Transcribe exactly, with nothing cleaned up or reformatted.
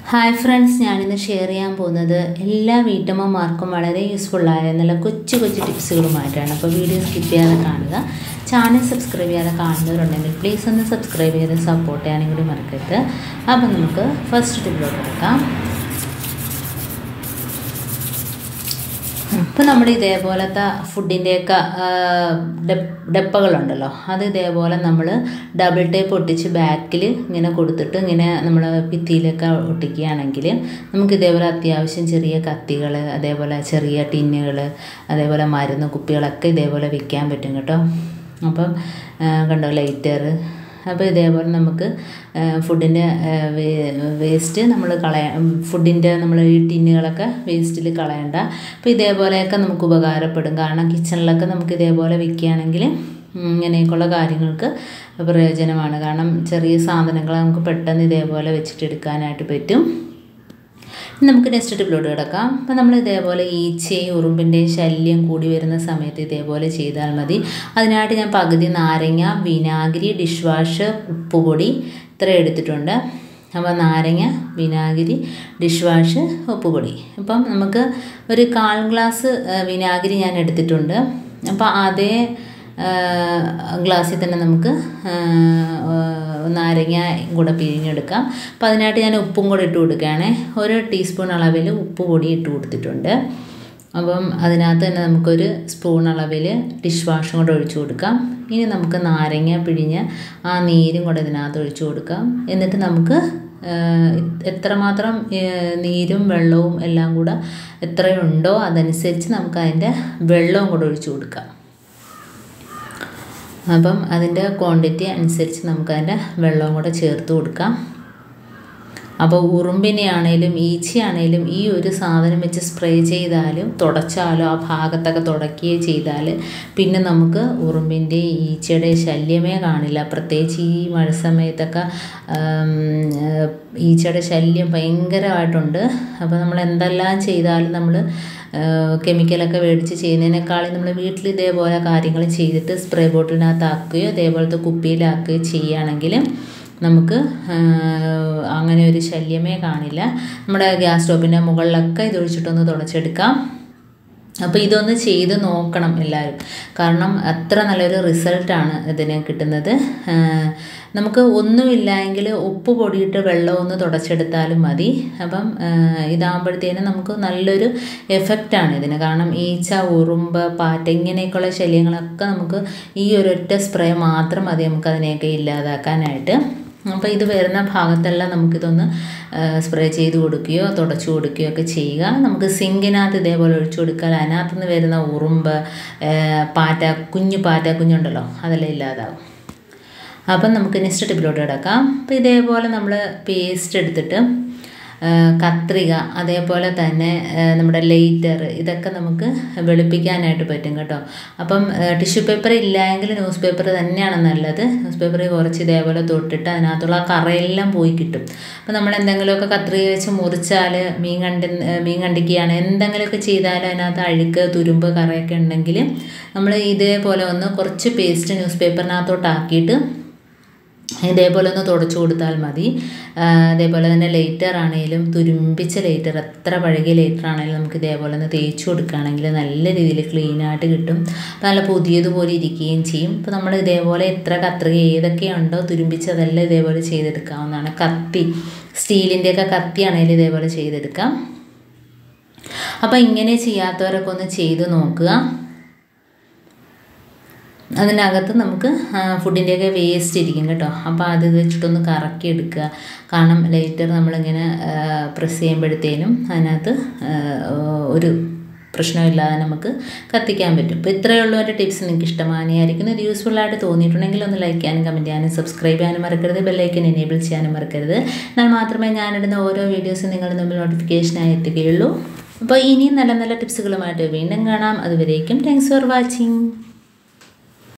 Hi friends, ഞാനിന്ന് share ചെയ്യാൻ പോകുന്നത് എല്ലാ വീട്ടമ്മമാർക്കും വളരെ യൂസ്ഫുള്ളായ നല്ല കൊച്ചു കൊച്ചു ടിപ്സുകളുമായിട്ടാണ്. അപ്പോൾ വീഡിയോ സ്കിപ്പ് ചെയ്യാതെ കാണുക. ചാനൽ സബ്സ്ക്രൈബ് ചെയ്യാതെ കാണുന്നവരുണ്ടെങ്കിൽ പ്ലീസ് ഒന്ന് സബ്സ്ക്രൈബ് ചെയ്ത് സപ്പോർട്ട് ചെയ്യാനും കൂടി മറക്കരുത്. അപ്പോൾ നമുക്ക് ഫസ്റ്റ് ടിപ്പിലോട്ട് എടുക്കാം. ഇപ്പോൾ നമ്മൾ ഇതേപോലത്തെ ഫുഡിൻ്റെയൊക്കെ ഡപ്പകളുണ്ടല്ലോ, അത് ഇതേപോലെ നമ്മൾ ഡബിൾ ടേപ്പ് ഒട്ടിച്ച് ബാക്കിൽ ഇങ്ങനെ കൊടുത്തിട്ട് ഇങ്ങനെ നമ്മൾ ഭിത്തിയിലൊക്കെ ഒട്ടിക്കുകയാണെങ്കിൽ നമുക്ക് ഇതേപോലെ അത്യാവശ്യം ചെറിയ കത്തികൾ, അതേപോലെ ചെറിയ ടിന്നുകൾ, അതേപോലെ മരുന്ന് കുപ്പികളൊക്കെ ഇതേപോലെ വെക്കാൻ പറ്റും കേട്ടോ. അപ്പം കണ്ടോ ലൈറ്റർ. അപ്പോൾ ഇതേപോലെ നമുക്ക് ഫുഡിൻ്റെ വേസ്റ്റ് നമ്മൾ കളയ ഫുഡിൻ്റെ നമ്മൾ ഈ ടിന്നുകളൊക്കെ വേസ്റ്റിൽ കളയണ്ട. അപ്പോൾ ഇതേപോലെയൊക്കെ നമുക്ക് ഉപകാരപ്പെടും. കാരണം കിച്ചണിലൊക്കെ നമുക്ക് ഇതേപോലെ വെക്കുകയാണെങ്കിൽ ഇങ്ങനെയൊക്കെയുള്ള കാര്യങ്ങൾക്ക് പ്രയോജനമാണ്. കാരണം ചെറിയ സാധനങ്ങൾ നമുക്ക് പെട്ടെന്ന് ഇതേപോലെ വെച്ചിട്ടെടുക്കാനായിട്ട് പറ്റും. നമുക്ക് നെക്സ്റ്റ് ടിപ്പിലോട്ട് കിടക്കാം. അപ്പോൾ നമ്മൾ ഇതേപോലെ ഈച്ചയും ഉറുമ്പിൻ്റെയും ശല്യം കൂടി വരുന്ന സമയത്ത് ഇതേപോലെ ചെയ്താൽ മതി. അതിനായിട്ട് ഞാൻ പകുതി നാരങ്ങ, വിനാഗിരി, ഡിഷ് വാഷ്, ഉപ്പുപൊടി ഇത്ര എടുത്തിട്ടുണ്ട്. അപ്പോൾ നാരങ്ങ, വിനാഗിരി, ഡിഷ് വാഷ്, ഉപ്പുപൊടി. അപ്പം നമുക്ക് ഒരു കാൽ ഗ്ലാസ് വിനാഗിരി ഞാൻ എടുത്തിട്ടുണ്ട്. അപ്പോൾ അതേ ഗ്ലാസ്സിൽ തന്നെ നമുക്ക് നാരങ്ങ കൂടെ പിഴിഞ്ഞെടുക്കാം. അപ്പോൾ അതിനായിട്ട് ഞാൻ ഉപ്പും കൂടെ ഇട്ട് കൊടുക്കുകയാണ്. ഒരു ടീസ്പൂൺ അളവിൽ ഉപ്പ് പൊടി ഇട്ട് കൊടുത്തിട്ടുണ്ട്. അപ്പം അതിനകത്ത് തന്നെ നമുക്കൊരു സ്പൂൺ അളവിൽ ഡിഷ് വാഷും കൂടെ ഒഴിച്ചു കൊടുക്കാം. ഇനി നമുക്ക് നാരങ്ങ പിഴിഞ്ഞ് ആ നീരും കൂടെ ഇതിനകത്ത് ഒഴിച്ചു കൊടുക്കാം. എന്നിട്ട് നമുക്ക് എത്രമാത്രം നീരും വെള്ളവും എല്ലാം കൂടെ എത്രയുണ്ടോ അതനുസരിച്ച് നമുക്ക് അതിൻ്റെ വെള്ളവും കൂടെ ഒഴിച്ചു കൊടുക്കാം. അപ്പം അതിൻ്റെ ക്വാണ്ടിറ്റി അനുസരിച്ച് നമുക്കതിൻ്റെ വെള്ളവും കൂടെ ചേർത്ത് കൊടുക്കാം. അപ്പോൾ ഉറുമ്പിനെയാണേലും ഈച്ചയാണേലും ഈ ഒരു സാധനം വെച്ച് സ്പ്രേ ചെയ്താലും തുടച്ചാലോ ആ ഭാഗത്തൊക്കെ തുടക്കുകയോ ചെയ്താൽ പിന്നെ നമുക്ക് ഉറുമ്പിൻ്റെ ഈച്ചയുടെ ശല്യമേ കാണില്ല. പ്രത്യേകിച്ച് ഈ മഴ സമയത്തൊക്കെ ഈച്ചയുടെ ശല്യം ഭയങ്കരമായിട്ടുണ്ട്. അപ്പോൾ നമ്മൾ എന്തെല്ലാം ചെയ്താലും നമ്മൾ കെമിക്കലൊക്കെ മേടിച്ച് ചെയ്യുന്നതിനേക്കാളും നമ്മൾ വീട്ടിൽ ഇതേപോലെ കാര്യങ്ങൾ ചെയ്തിട്ട് സ്പ്രേ ബോട്ടിലിനകത്താക്കുകയോ അതേപോലത്തെ കുപ്പിയിലാക്കുകയോ ചെയ്യുകയാണെങ്കിൽ നമുക്ക് അങ്ങനെ ഒരു ശല്യമേ കാണില്ല. നമ്മുടെ ഗ്യാസ് സ്റ്റോപ്പിൻ്റെ മുകളിലൊക്കെ ഇതൊഴിച്ചിട്ടൊന്ന് തുടച്ചെടുക്കാം. അപ്പോൾ ഇതൊന്ന് ചെയ്ത് നോക്കണം എല്ലാവരും. കാരണം അത്ര നല്ലൊരു റിസൾട്ടാണ് ഇതിന് കിട്ടുന്നത്. നമുക്ക് ഒന്നുമില്ലെങ്കിൽ ഉപ്പ് പൊടിയിട്ട് വെള്ളം ഒന്ന് തുടച്ചെടുത്താലും മതി. അപ്പം ഇതാകുമ്പോഴത്തേനും നമുക്ക് നല്ലൊരു എഫക്റ്റാണ് ഇതിന്. കാരണം ഈച്ച, ഉറുമ്പ്, പാറ്റ ഇങ്ങനെയൊക്കെയുള്ള ശല്യങ്ങളൊക്കെ നമുക്ക് ഈ ഒരൊറ്റ സ്പ്രേ മാത്രം മതി നമുക്ക് അതിനെയൊക്കെ ഇല്ലാതാക്കാനായിട്ട്. അപ്പോൾ ഇത് വരുന്ന ഭാഗത്തെല്ലാം നമുക്കിതൊന്ന് സ്പ്രേ ചെയ്ത് കൊടുക്കുകയോ തുടച്ചു കൊടുക്കുകയോ ഒക്കെ ചെയ്യുക. നമുക്ക് സിങ്കിനകത്ത് ഇതേപോലെ ഒഴിച്ചു കൊടുക്കാൻ അതിനകത്ത് നിന്ന് വരുന്ന ഉറുമ്പ്, പാറ്റ, കുഞ്ഞു പാറ്റ കുഞ്ഞുണ്ടല്ലോ അതെല്ലാം ഇല്ലാതാവും. അപ്പം നമുക്ക് നെക്സ്റ്റ് ടിപ്പിലോട്ട് കിടക്കാം. അപ്പോൾ ഇതേപോലെ നമ്മൾ പേസ്റ്റ് എടുത്തിട്ട് കത്രിക, അതേപോലെ തന്നെ നമ്മുടെ ലൈറ്റർ, ഇതൊക്കെ നമുക്ക് വെളുപ്പിക്കാനായിട്ട് പറ്റും കേട്ടോ. അപ്പം ടിഷ്യൂ പേപ്പർ ഇല്ലെങ്കിൽ ന്യൂസ് പേപ്പർ തന്നെയാണ് നല്ലത്. ന്യൂസ് പേപ്പറിൽ കുറച്ച് ഇതേപോലെ തൊട്ടിട്ട് അതിനകത്തുള്ള കറയെല്ലാം പോയി കിട്ടും. അപ്പം നമ്മൾ എന്തെങ്കിലുമൊക്കെ കത്രിക വെച്ച് മുറിച്ചാൽ മീൻ കണ്ടി മീൻ കണ്ടിക്കുകയാണ് എന്തെങ്കിലുമൊക്കെ ചെയ്താലും അതിനകത്ത് അഴുക്ക്, തുരുമ്പ്, കറയൊക്കെ ഉണ്ടെങ്കിൽ നമ്മൾ ഇതേപോലെ ഒന്ന് കുറച്ച് പേസ്റ്റ് ന്യൂസ് പേപ്പറിനകത്തോട്ടാക്കിയിട്ട് ഇതേപോലെ ഒന്ന് തുടച്ചു കൊടുത്താൽ മതി. അതേപോലെ തന്നെ ലൈറ്റർ ആണെങ്കിലും തുരുമ്പിച്ച ലൈറ്റർ, എത്ര പഴകിയ ലൈറ്റർ ആണെങ്കിലും നമുക്ക് ഇതേപോലെ ഒന്ന് തേച്ച് കൊടുക്കുകയാണെങ്കിൽ നല്ല രീതിയിൽ ക്ലീനായിട്ട് കിട്ടും. അപ്പോൾ നല്ല പുതിയതുപോലെ ഇരിക്കുകയും ചെയ്യും. അപ്പോൾ നമ്മൾ ഇതേപോലെ എത്ര കത്രിക ഏതൊക്കെയുണ്ടോ തുരുമ്പിച്ചതെല്ലാം ഇതേപോലെ ചെയ്തെടുക്കാവുന്നതാണ്. കത്തി, സ്റ്റീലിൻ്റെയൊക്കെ കത്തിയാണെങ്കിലും ഇതേപോലെ ചെയ്തെടുക്കാം. അപ്പോൾ ഇങ്ങനെ ചെയ്യാത്തവരൊക്കെ ഒന്ന് ചെയ്ത് നോക്കുക. അതിനകത്ത് നമുക്ക് ഫുഡിൻ്റെയൊക്കെ വേസ്റ്റ് ഇരിക്കും കേട്ടോ. അപ്പോൾ അത് വെച്ചിട്ടൊന്ന് കറക്കി എടുക്കുക. കാരണം ലൈറ്റർ നമ്മളിങ്ങനെ പ്രസ് ചെയ്യുമ്പോഴത്തേനും അതിനകത്ത് ഒരു പ്രശ്നമില്ലാതെ നമുക്ക് കത്തിക്കാൻ പറ്റും. അപ്പോൾ ഇത്രയേ ഉള്ളൂ എൻ്റെ ടിപ്സ്. നിങ്ങൾക്ക് ഇഷ്ടമായിരിക്കും, ഇത് യൂസ്ഫുള്ളായിട്ട് തോന്നിയിട്ടുണ്ടെങ്കിൽ ഒന്ന് ലൈക്ക് ചെയ്യാനും കമൻറ്റ് ചെയ്യാനും സബ്സ്ക്രൈബ് ചെയ്യാനും മറക്കരുത്. ബെല്ലൈക്കൻ എനേബിൾ ചെയ്യാനും മറക്കരുത്. എന്നാൽ മാത്രമേ ഞാനിടുന്ന ഓരോ വീഡിയോസും നിങ്ങളുടെ മുമ്പിൽ നോട്ടിഫിക്കേഷനായി എത്തുകയുള്ളൂ. അപ്പോൾ ഇനിയും നല്ല നല്ല ടിപ്സുകളുമായിട്ട് വീണ്ടും കാണാം. അതുവരേക്കും താങ്ക്സ് ഫോർ വാച്ചിങ്.